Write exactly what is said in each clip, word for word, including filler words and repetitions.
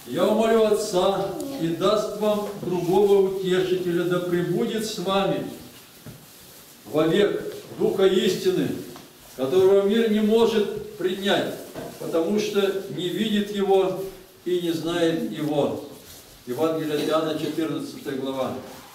Я умолю Отца и даст вам другого утешителя, да пребудет с вами вовек Духа истины, которого мир не может принять, потому что не видит его и не знает его. Евангелие от Иоанна, четырнадцатая глава.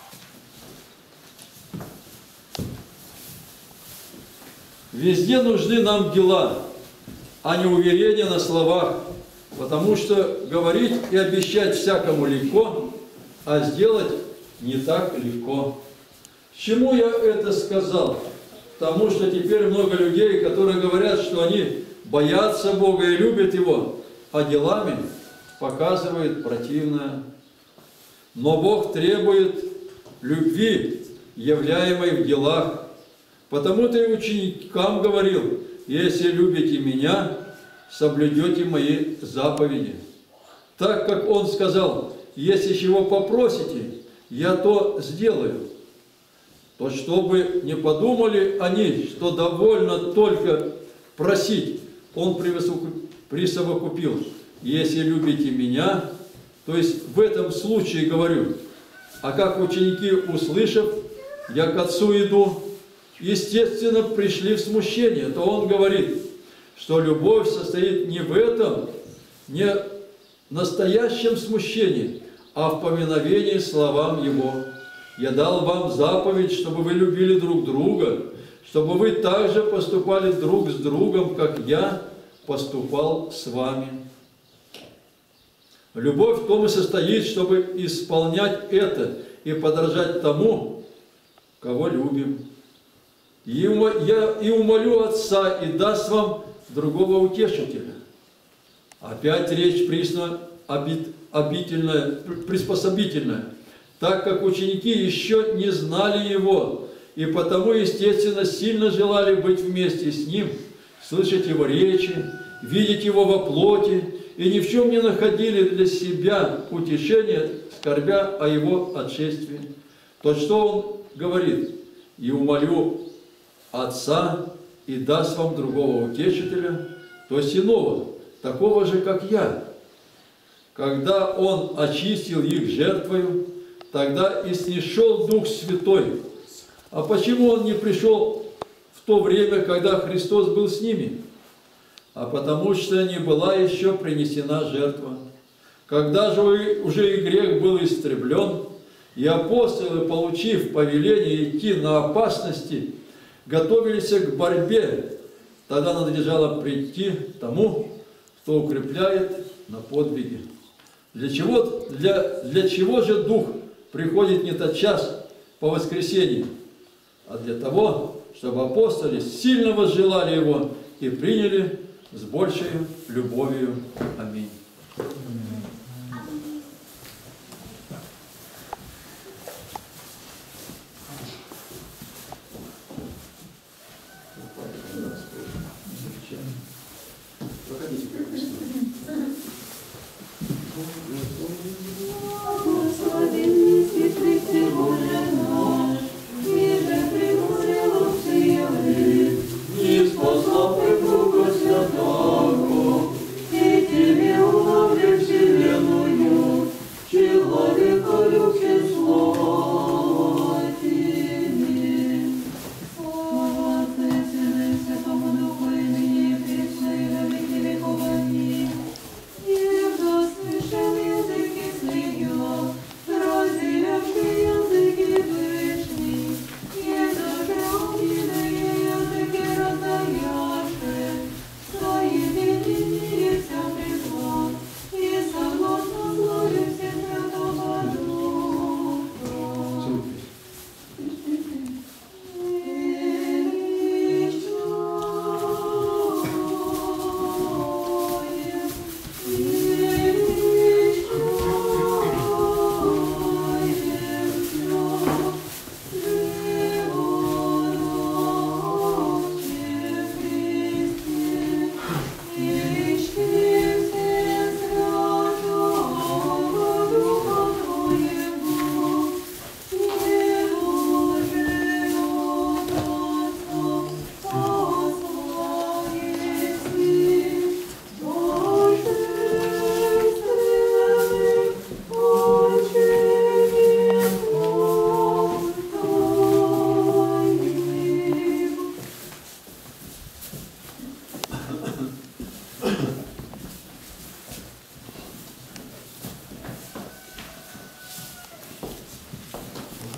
Везде нужны нам дела, а не уверения на словах, потому что говорить и обещать всякому легко, а сделать не так легко. Чему я это сказал? Потому что теперь много людей, которые говорят, что они боятся Бога и любят Его, а делами показывают противное. Но Бог требует любви, являемой в делах. Потому-то и ученикам говорил: если любите Меня, соблюдете Мои заповеди. Так как Он сказал: если чего попросите, Я то сделаю. То чтобы не подумали они, что довольно только просить, Он присовокупил: если любите Меня, то есть в этом случае говорю. А как ученики, услышав: я к Отцу иду, естественно, пришли в смущение, то Он говорит, что любовь состоит не в этом, не настоящем смущении, а в поминовении словам Его. Я дал вам заповедь, чтобы вы любили друг друга, чтобы вы также поступали друг с другом, как Я поступал с вами. Любовь в том и состоит, чтобы исполнять это и подражать тому, кого любим. И я и умолю Отца, и даст вам другого утешителя. Опять речь присно обительная, приспособительная, так как ученики еще не знали Его, и потому, естественно, сильно желали быть вместе с Ним, слышать Его речи, видеть Его во плоти, и ни в чем не находили для себя утешения, скорбя о Его отшествии. То, что Он говорит: и умолю Отца, и даст вам другого утешителя, то есть иного, такого же, как Я. Когда Он очистил их жертвою, тогда и снишел Дух Святой. А почему Он не пришел в то время, когда Христос был с ними? А потому что не была еще принесена жертва. Когда же уже и грех был истреблен, и апостолы, получив повеление идти на опасности, готовились к борьбе, тогда надлежало прийти тому, кто укрепляет на подвиге. Для чего, для, для чего же Дух приходит не тотчас по воскресенье, а для того, чтобы апостолы сильно возжелали Его и приняли с большей любовью. Аминь. Music.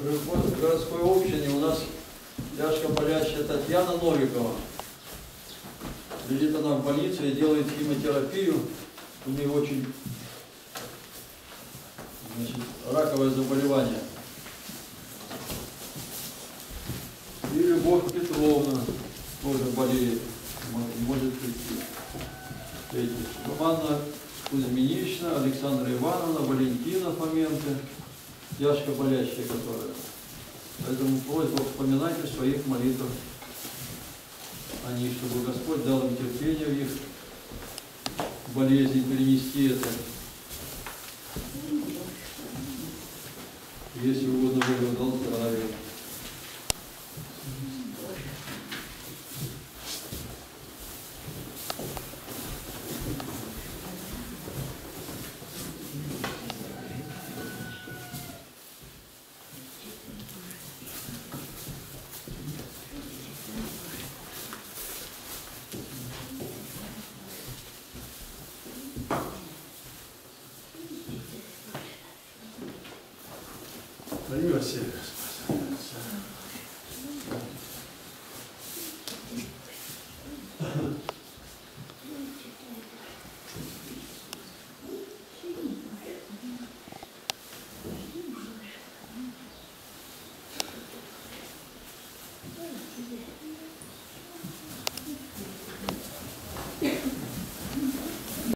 В городской общине у нас тяжко болящая Татьяна Новикова. Лежит она в больнице и делает химиотерапию. У нее очень, значит, раковое заболевание. И Любовь Петровна тоже болеет, не может прийти. Эти. Анна Кузьминична, Александра Ивановна, Валентина Фоменко, тяжко болящая, которая. Поэтому просьба, вспоминайте в своих молитвах о них, чтобы Господь дал им терпение в их болезни, перенести это. Если угодно, Бог дал здравие. Василий.